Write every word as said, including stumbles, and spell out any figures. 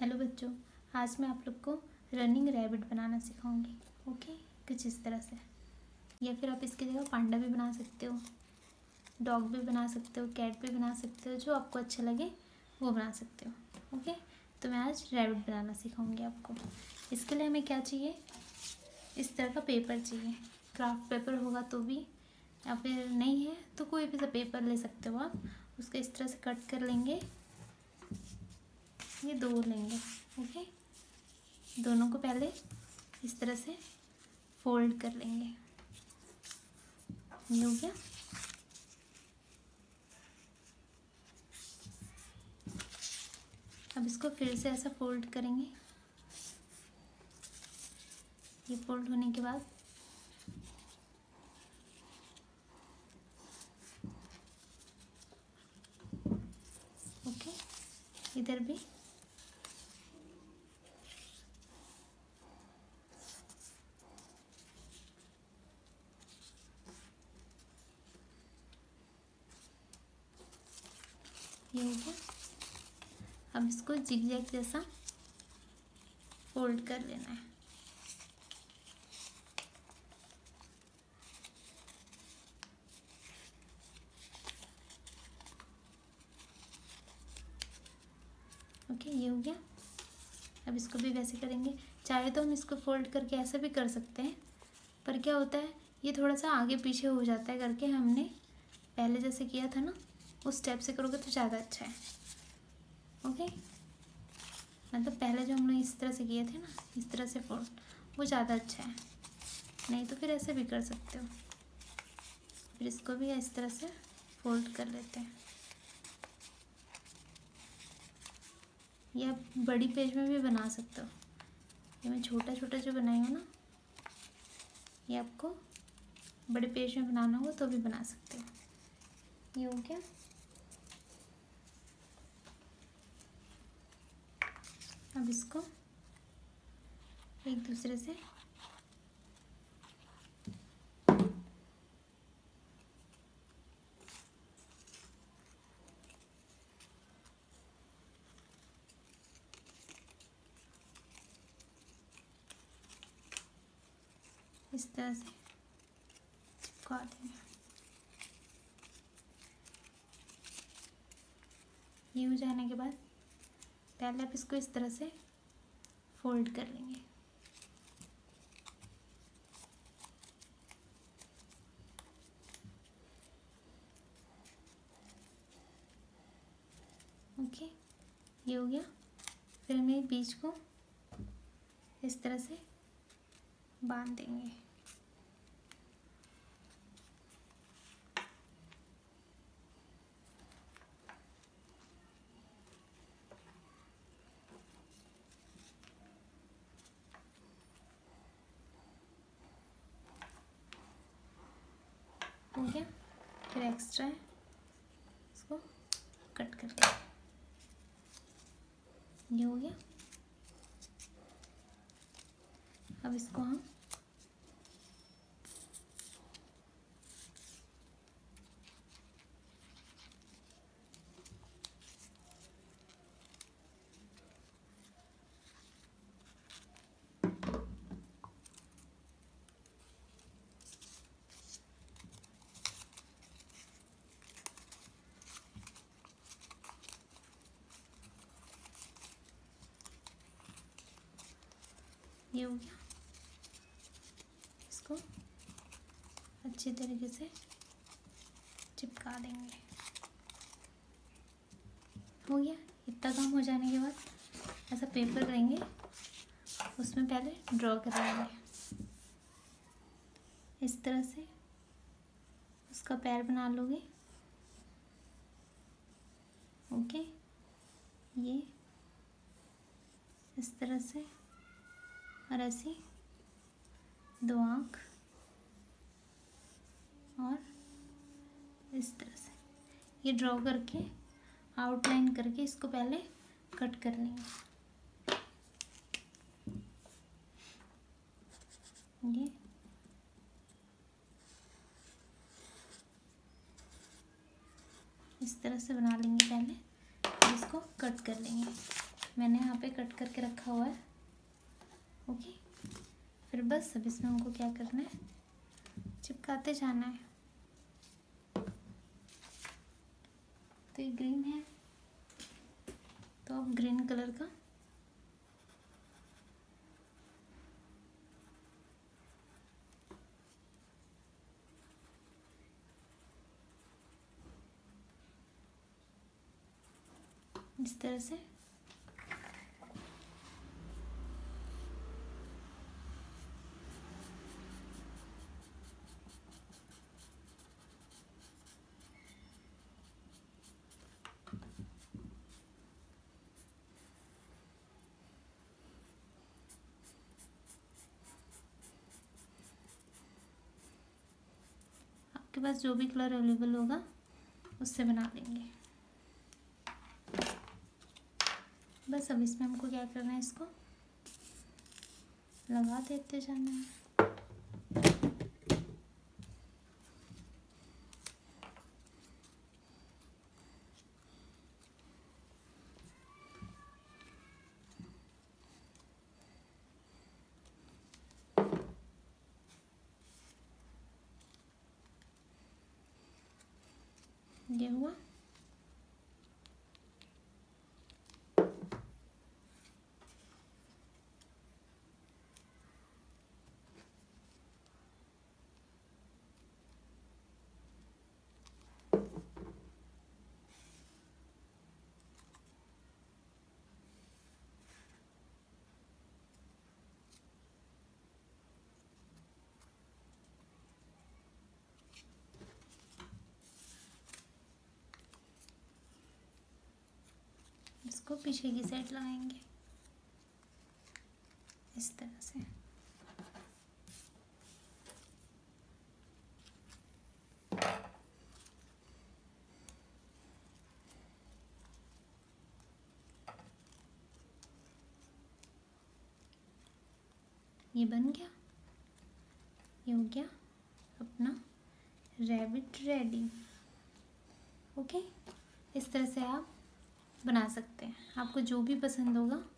Hello बच्चों, आज मैं आप लोग को रनिंग रैबिट बनाना सिखाऊंगी। ओके, कुछ इस तरह से, या फिर आप इसकी जगह पांडा भी बना सकते हो, डॉग भी बना सकते हो, कैट भी बना सकते हो, जो आपको अच्छा लगे वो बना सकते हो। ओके, तो मैं आज रैबिट बनाना सिखाऊंगी आपको। इसके लिए हमें क्या चाहिए, इस तरह का पेपर चाहिए। क्राफ्ट पेपर होगा तो भी, या फिर नहीं है तो कोई भी सा पेपर ले सकते हो आप। उसको इस तरह से कट कर लेंगे, ये दो लेंगे। ओके, दोनों को पहले इस तरह से फोल्ड कर लेंगे। ये हो गया। अब इसको फिर से ऐसा फोल्ड करेंगे। ये फोल्ड होने के बाद ओके, इधर भी ये हो गया। अब इसको जिगजैग जैसा फोल्ड कर लेना है। ओके, ये हो गया। अब इसको भी वैसे करेंगे। चाहे तो हम इसको फोल्ड करके ऐसा भी कर सकते हैं, पर क्या होता है, ये थोड़ा सा आगे पीछे हो जाता है करके। हमने पहले जैसे किया था ना, उस स्टेप से करोगे तो ज़्यादा अच्छा है। ओके, मतलब पहले जो हम लोग इस तरह से किए थे ना, इस तरह से फोल्ड, वो ज़्यादा अच्छा है। नहीं तो फिर ऐसे भी कर सकते हो। फिर इसको भी इस तरह से फोल्ड कर लेते हैं। या बड़ी पेज में भी बना सकते हो। ये मैं छोटा छोटा जो बनाई हूँ ना, ये आपको बड़े पेज में बनाना होगा तो भी बना सकते हो। ये हो गया। अब इसको एक दूसरे से इस तरह से चिपका देंगे। ये हो जाने के बाद पहले आप इसको इस तरह से फोल्ड कर लेंगे। ओके, ये हो गया। फिर हम ये बीच को इस तरह से बांध देंगे। हो गया। फिर एक्स्ट्रा है, इसको कट कर लेंगे। ये हो गया। अब इसको हम ये हो गया। इसको अच्छी तरीके से चिपका देंगे। हो गया। इतना काम हो जाने के बाद ऐसा पेपर लेंगे, उसमें पहले ड्रॉ कर लेंगे इस तरह से। उसका पैर बना लोगे। ओके, ये इस तरह से, और ऐसी दो आँख, और इस तरह से ये ड्रॉ करके आउटलाइन करके इसको पहले कट कर लेंगे। ये इस तरह से बना लेंगे पहले, इसको कट कर लेंगे। मैंने यहाँ पे कट करके रखा हुआ है। ओके, फिर बस अब इसमें हमको क्या करना है, चिपकाते जाना है। तो ये ग्रीन है तो अब ग्रीन कलर का इस तरह से आपके पास जो भी कलर अवेलेबल होगा उससे बना लेंगे। बस अब इसमें हमको क्या करना है, इसको लगा देते जाना है। ये हुआ। इसको पीछे की साइड लगाएंगे इस तरह से। ये बन गया, ये हो गया अपना रैबिट रेडी। ओके, इस तरह से आप बना सकते हैं। आपको जो भी पसंद होगा